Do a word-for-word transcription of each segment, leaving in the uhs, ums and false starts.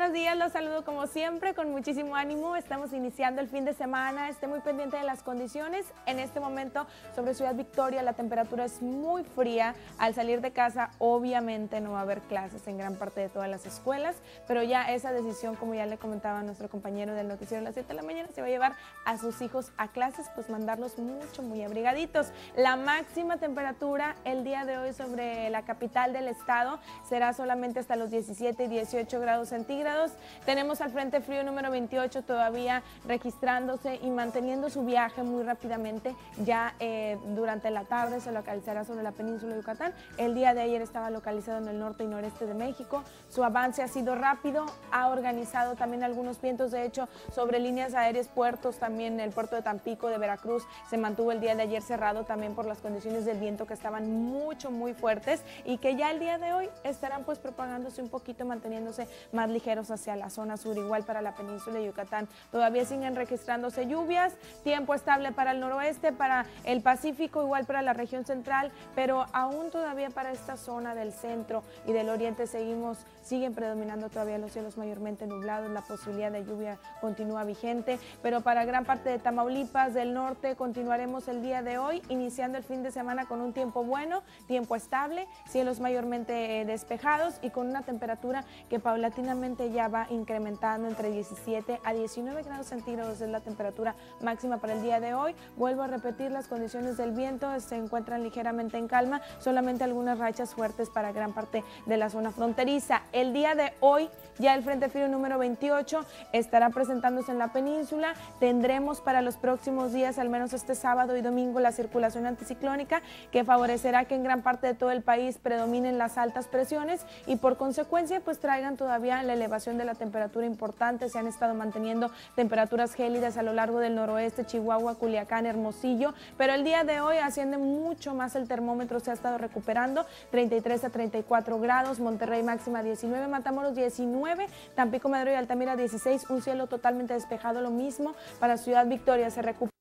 buenos días, los saludo como siempre con muchísimo ánimo. Estamos iniciando el fin de semana, esté muy pendiente de las condiciones. En este momento sobre Ciudad Victoria la temperatura es muy fría. Al salir de casa obviamente no va a haber clases en gran parte de todas las escuelas, pero ya esa decisión, como ya le comentaba nuestro compañero del noticiero de las siete de la mañana, se va a llevar a sus hijos a clases, pues mandarlos mucho, muy abrigaditos. La máxima temperatura el día de hoy sobre la capital del estado será solamente hasta los diecisiete y dieciocho grados centígrados. Tenemos al frente frío número veintiocho todavía registrándose y manteniendo su viaje muy rápidamente. Ya eh, durante la tarde se localizará sobre la península de Yucatán. El día de ayer estaba localizado en el norte y noreste de México. Su avance ha sido rápido, ha organizado también algunos vientos, de hecho, sobre líneas aéreas, puertos, también el puerto de Tampico, de Veracruz, se mantuvo el día de ayer cerrado también por las condiciones del viento que estaban mucho, muy fuertes y que ya el día de hoy estarán pues propagándose un poquito, manteniéndose más ligeros hacia la zona sur, igual para la península de Yucatán. Todavía siguen registrándose lluvias, tiempo estable para el noroeste, para el Pacífico, igual para la región central, pero aún todavía para esta zona del centro y del oriente seguimos, siguen predominando todavía los cielos mayormente nublados, la posibilidad de lluvia continúa vigente, pero para gran parte de Tamaulipas, del norte, continuaremos el día de hoy, iniciando el fin de semana con un tiempo bueno, tiempo estable, cielos mayormente despejados y con una temperatura que paulatinamente ya va incrementando entre diecisiete a diecinueve grados centígrados, es la temperatura máxima para el día de hoy. Vuelvo a repetir, las condiciones del viento se encuentran ligeramente en calma, solamente algunas rachas fuertes para gran parte de la zona fronteriza. El día de hoy ya el frente frío número veintiocho estará presentándose en la península. Tendremos para los próximos días, al menos este sábado y domingo, la circulación anticiclónica que favorecerá que en gran parte de todo el país predominen las altas presiones y por consecuencia pues traigan todavía la elevación de la temperatura importante. Se han estado manteniendo temperaturas gélidas a lo largo del noroeste, Chihuahua, Culiacán, Hermosillo, pero el día de hoy asciende mucho más el termómetro, se ha estado recuperando treinta y tres a treinta y cuatro grados, Monterrey máxima diecinueve, Matamoros diecinueve, Tampico, Madero y Altamira dieciséis, un cielo totalmente despejado, lo mismo para Ciudad Victoria, se recuperan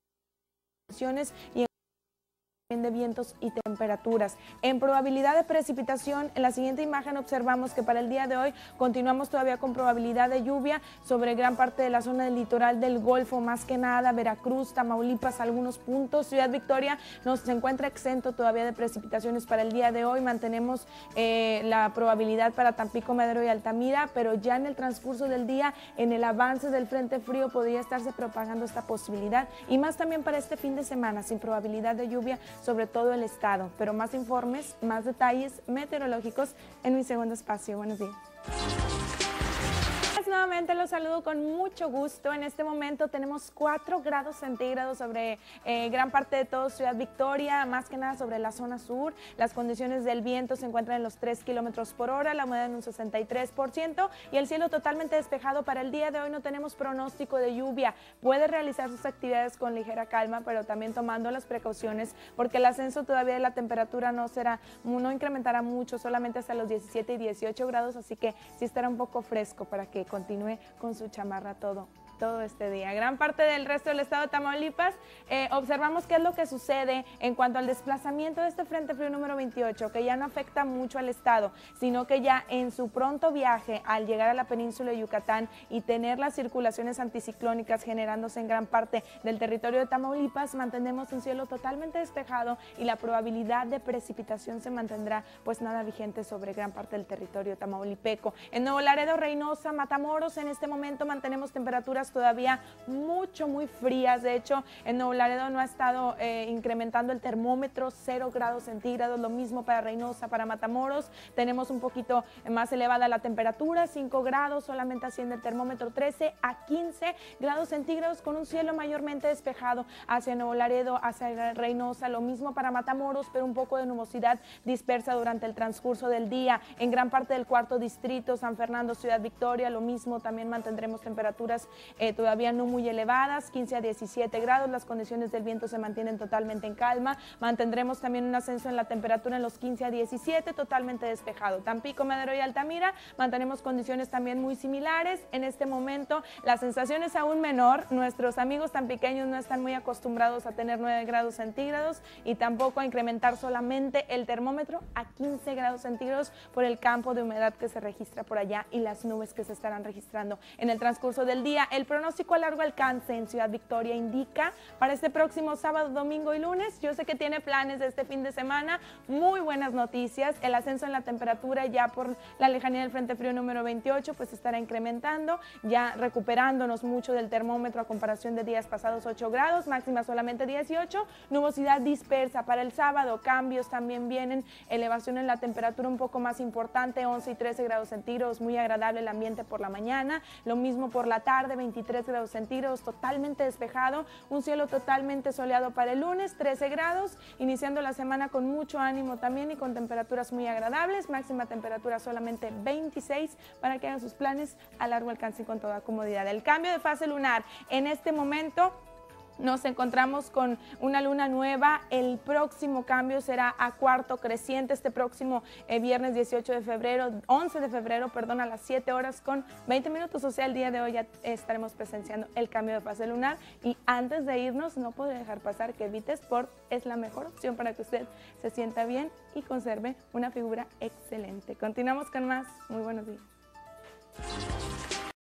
y de vientos y temperaturas. En probabilidad de precipitación, en la siguiente imagen observamos que para el día de hoy continuamos todavía con probabilidad de lluvia sobre gran parte de la zona del litoral del Golfo, más que nada Veracruz, Tamaulipas, algunos puntos. Ciudad Victoria nos se encuentra exento todavía de precipitaciones para el día de hoy. Mantenemos eh, la probabilidad para Tampico, Madero y Altamira, pero ya en el transcurso del día, en el avance del frente frío, podría estarse propagando esta posibilidad y más también para este fin de semana, sin probabilidad de lluvia sobre todo el estado, pero más informes, más detalles meteorológicos en mi segundo espacio. Buenos días. Nuevamente los saludo con mucho gusto. En este momento tenemos cuatro grados centígrados sobre eh, gran parte de todo Ciudad Victoria, más que nada sobre la zona sur. Las condiciones del viento se encuentran en los tres kilómetros por hora, la humedad en un sesenta y tres por ciento y el cielo totalmente despejado. Para el día de hoy no tenemos pronóstico de lluvia. Puede realizar sus actividades con ligera calma, pero también tomando las precauciones porque el ascenso todavía de la temperatura no será, no incrementará mucho, solamente hasta los diecisiete y dieciocho grados, así que sí estará un poco fresco para que continúe con su chamarra todo, todo este día. Gran parte del resto del estado de Tamaulipas, eh, observamos qué es lo que sucede en cuanto al desplazamiento de este frente frío número veintiocho, que ya no afecta mucho al estado, sino que ya en su pronto viaje al llegar a la península de Yucatán y tener las circulaciones anticiclónicas generándose en gran parte del territorio de Tamaulipas, mantenemos un cielo totalmente despejado y la probabilidad de precipitación se mantendrá pues nada vigente sobre gran parte del territorio tamaulipeco. En Nuevo Laredo, Reynosa, Matamoros, en este momento mantenemos temperaturas todavía mucho, muy frías. De hecho, en Nuevo Laredo no ha estado eh, incrementando el termómetro, cero grados centígrados, lo mismo para Reynosa, para Matamoros. Tenemos un poquito más elevada la temperatura, cinco grados, solamente asciende el termómetro trece a quince grados centígrados con un cielo mayormente despejado hacia Nuevo Laredo, hacia Reynosa, lo mismo para Matamoros, pero un poco de nubosidad dispersa durante el transcurso del día. En gran parte del cuarto distrito, San Fernando, Ciudad Victoria, lo mismo, también mantendremos temperaturas eh, todavía no muy elevadas, quince a diecisiete grados, las condiciones del viento se mantienen totalmente en calma, mantendremos también un ascenso en la temperatura en los quince a diecisiete, totalmente despejado. Tampico, Madero y Altamira mantenemos condiciones también muy similares. En este momento la sensación es aún menor, nuestros amigos tampiqueños no están muy acostumbrados a tener nueve grados centígrados y tampoco a incrementar solamente el termómetro a quince grados centígrados por el campo de humedad que se registra por allá y las nubes que se estarán registrando en el transcurso del día. El pronóstico a largo alcance en Ciudad Victoria indica para este próximo sábado, domingo y lunes, yo sé que tiene planes de este fin de semana, muy buenas noticias, el ascenso en la temperatura ya por la lejanía del Frente Frío número veintiocho pues estará incrementando, ya recuperándonos mucho del termómetro a comparación de días pasados, ocho grados, máxima solamente dieciocho, nubosidad dispersa para el sábado, cambios también vienen, elevación en la temperatura un poco más importante, once y trece grados centígrados, muy agradable el ambiente por la mañana, lo mismo por la tarde, veintitrés grados centígrados, totalmente despejado, un cielo totalmente soleado para el lunes, trece grados, iniciando la semana con mucho ánimo también y con temperaturas muy agradables, máxima temperatura solamente veintiséis para que hagan sus planes a largo alcance y con toda comodidad. El cambio de fase lunar en este momento nos encontramos con una luna nueva, el próximo cambio será a cuarto creciente, este próximo eh, viernes dieciocho de febrero, once de febrero, perdón, a las siete horas con veinte minutos, o sea, el día de hoy ya estaremos presenciando el cambio de fase lunar y antes de irnos no podré dejar pasar que Vitesport es la mejor opción para que usted se sienta bien y conserve una figura excelente. Continuamos con más, muy buenos días.